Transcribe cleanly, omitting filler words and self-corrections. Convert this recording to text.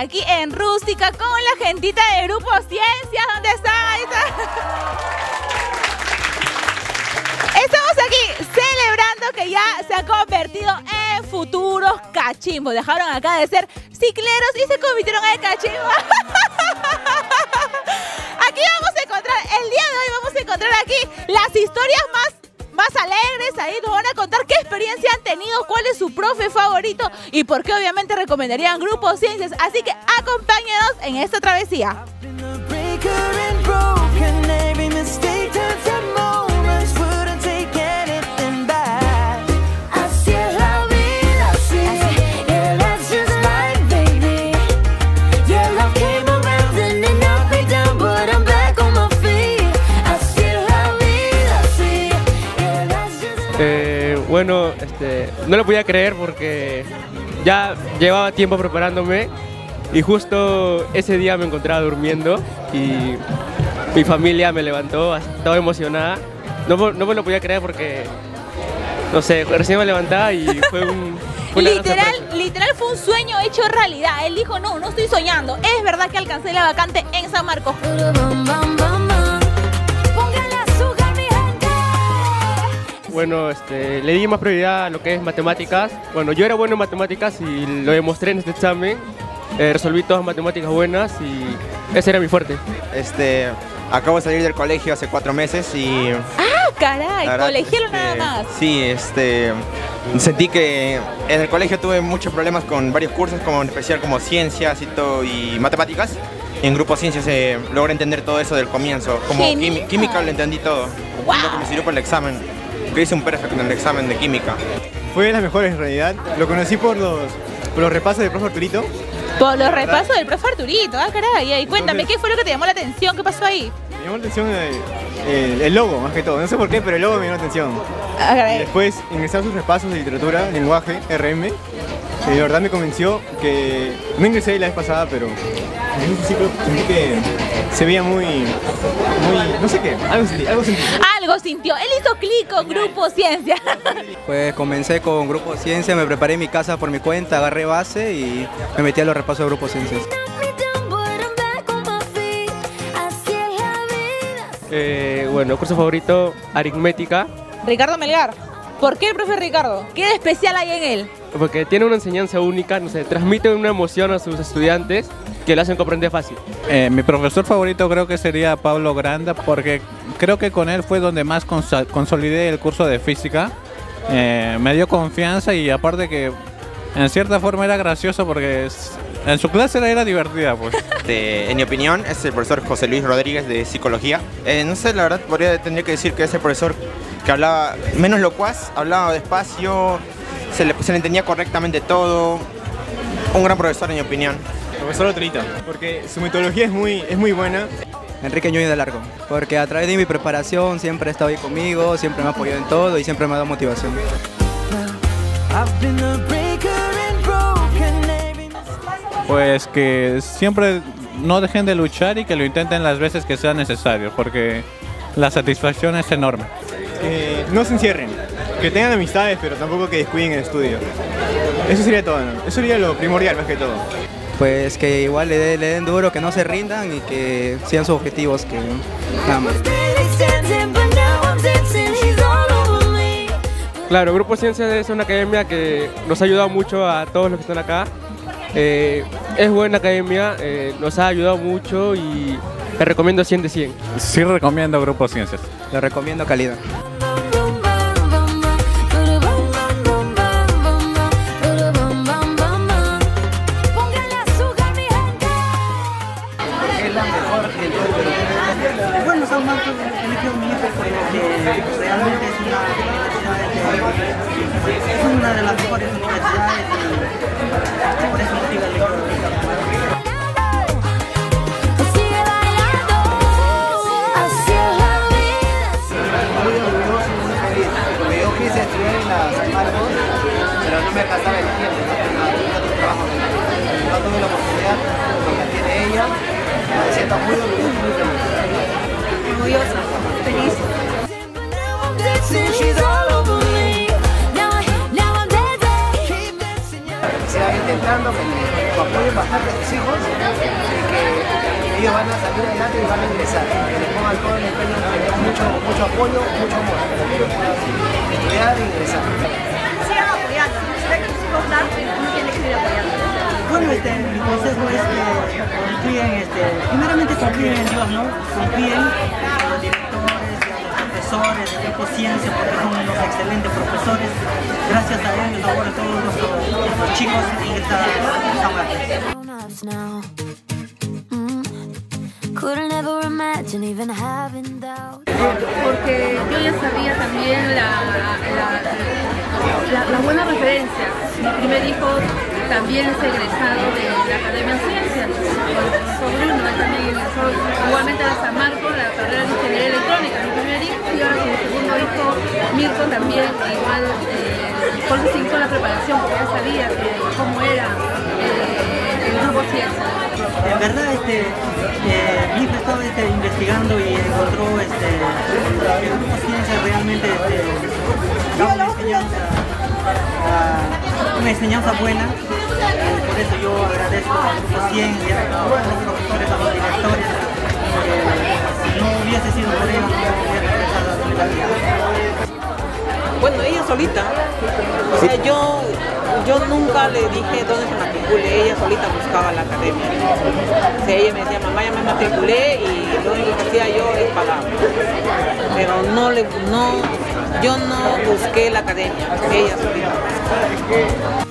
aquí en Rústica con la gentita de Grupo Ciencias. ¿Dónde están? Ahí están. Estamos aquí celebrando que ya se han convertido en futuros cachimbos. Dejaron acá de ser cicleros y se convirtieron en cachimbos. Aquí vamos a encontrar, el día de hoy vamos a encontrar aquí las historias más alegres. Ahí nos van a contar qué experiencia han tenido, cuál es su profe favorito y por qué obviamente recomendarían Grupo Ciencias. Así que acompáñenos en esta travesía. Bueno, no lo podía creer porque ya llevaba tiempo preparándome y justo ese día me encontraba durmiendo y mi familia me levantó, estaba emocionada. No me lo podía creer porque, no sé, recién me levantaba y fue literal fue un sueño hecho realidad. Él dijo, no estoy soñando, es verdad que alcancé la vacante en San Marcos. Bueno, le di más prioridad a lo que es matemáticas. Bueno, yo era bueno en matemáticas y lo demostré en este examen. Resolví todas matemáticas buenas y ese era mi fuerte. Acabo de salir del colegio hace 4 meses y... ¡Ah, caray! Colegialo nada más. Sí, sentí que en el colegio tuve muchos problemas con varios cursos, como en especial como ciencias y matemáticas. Y en Grupo Ciencias logré entender todo eso del comienzo. Como química lo entendí todo. Wow. Lo que me sirvió para el examen. Que hice un perfecto en el examen de química. Fue de las mejores en realidad. Lo conocí por los repasos del profe Arturito. Por los repasos del profe Arturito, caray. Y cuéntame, ¿qué fue lo que te llamó la atención? ¿Qué pasó ahí? Me llamó la atención el logo, más que todo. No sé por qué, pero el logo me llamó la atención. Y después ingresar sus repasos de literatura, lenguaje, RM. De verdad me convenció que... No ingresé la vez pasada, pero en este ciclo sentí que se veía muy... no sé qué, algo sentí. Algo sintió. Él hizo clic con Grupo Ciencias. Pues comencé con Grupo Ciencias, me preparé mi casa por mi cuenta, agarré base y me metí a los repasos de Grupo Ciencias. Bueno, curso favorito, aritmética. Ricardo Melgar. ¿Por qué el profe Ricardo? ¿Qué de especial hay en él? Porque tiene una enseñanza única, no sé, transmite una emoción a sus estudiantes que lo hacen comprender fácil. Mi profesor favorito creo que sería Pablo Granda, porque creo que con él fue donde más consolidé el curso de física. Me dio confianza y aparte que en cierta forma era gracioso porque en su clase era divertida, pues. En mi opinión es el profesor José Luis Rodríguez de psicología. No sé, la verdad tendría que decir que es el profesor que hablaba menos locuaz, hablaba despacio, se le entendía correctamente todo. Un gran profesor en mi opinión. Profesor Arturito, porque su metodología es muy buena. Enrique Ñuño de Largo, porque a través de mi preparación siempre ha estado ahí conmigo, siempre me ha apoyado en todo y siempre me ha dado motivación. Pues que siempre no dejen de luchar y que lo intenten las veces que sea necesario, porque la satisfacción es enorme. No se encierren, que tengan amistades, pero tampoco que descuiden el estudio. Eso sería todo, ¿no? Eso sería lo primordial más que todo. Pues que igual le den duro, que no se rindan y que sigan sus objetivos, que nada más. Claro, Grupo Ciencias es una academia que nos ha ayudado mucho a todos los que están acá. Es buena academia, nos ha ayudado mucho y te recomiendo 100 de 100. Sí recomiendo Grupo Ciencias. Le recomiendo calidad. Bueno, San Marcos eligió mi hijo porque realmente es una de las mejores universidades y por eso motiva el lector. Yo quise estudiar en la San Marcos, pero no me alcanzaba el tiempo, no otro trabajo. No tuve la oportunidad, como la tiene ella, me siento muy orgullosa, feliz. Sigan intentando, apoyen bastante a sus hijos, que ellos van a salir adelante y van a ingresar, que les pongan todo el empeño, que les den mucho apoyo, mucho amor, para que ellos puedan estudiar e ingresar. Sigan apoyando, si ven que sus hijos dan, uno tiene que seguir apoyando. Bueno, mi consejo es que confíen, primeramente confíen en Dios, ¿no? Confíen en los directores, en los profesores del grupo Ciencia, porque son unos excelentes profesores. Gracias a ellos, ahora todos los chicos en esta porque yo ya sabía también la buena referencia. Mi primer hijo también es egresado de la Academia de Ciencias, Bruno, él también ingresó igualmente a San Marcos, la carrera de Ingeniería Electrónica. Mi primer hijo y mi segundo hijo, Mirko, también igual, por eso se hizo la preparación, porque ya sabía cómo era el grupo Ciencias. En verdad, mi hijo estaba investigando y encontró que el grupo Ciencias realmente da una enseñanza buena. Por eso yo agradezco al grupo Ciencias, a los profesores, a los directores. Si no hubiese sido por ellos, no hubiera empezado a la vida. Bueno, ella solita. O sea, yo nunca le dije dónde se matricule, ella solita buscaba la academia. O sea, ella me decía, mamá, ya me matriculé y lo único que hacía yo es pagar. Pero yo no busqué la academia, ella solita.